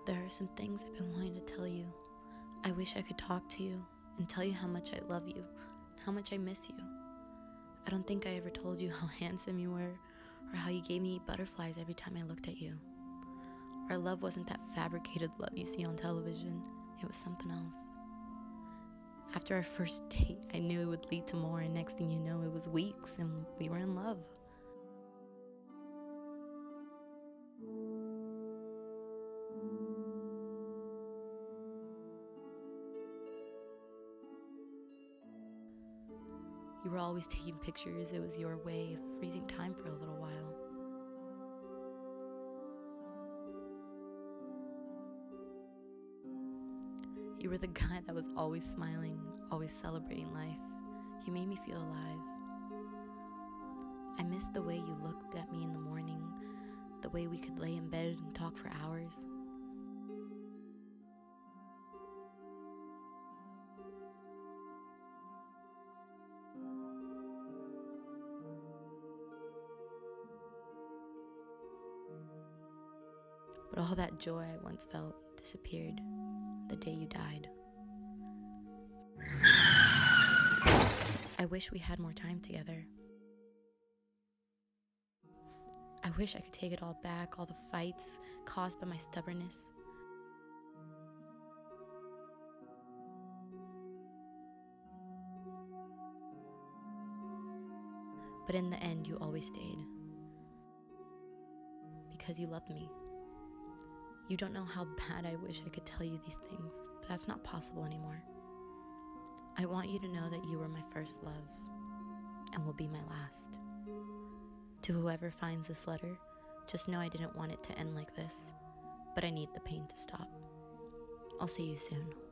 There are some things I've been wanting to tell you. I wish I could talk to you and tell you how much I love you, how much I miss you. I don't think I ever told you how handsome you were, or how you gave me butterflies every time I looked at you. Our love wasn't that fabricated love you see on television. It was something else. After our first date, I knew it would lead to more, and next thing you know, it was weeks and we were in love. You were always taking pictures. It was your way of freezing time for a little while. You were the guy that was always smiling, always celebrating life. You made me feel alive. I missed the way you looked at me in the morning, the way we could lay in bed and talk for hours. But all that joy I once felt disappeared the day you died. I wish we had more time together. I wish I could take it all back, all the fights caused by my stubbornness. But in the end, you always stayed. Because you loved me. You don't know how bad I wish I could tell you these things, but that's not possible anymore. I want you to know that you were my first love, and will be my last. To whoever finds this letter, just know I didn't want it to end like this, but I need the pain to stop. I'll see you soon.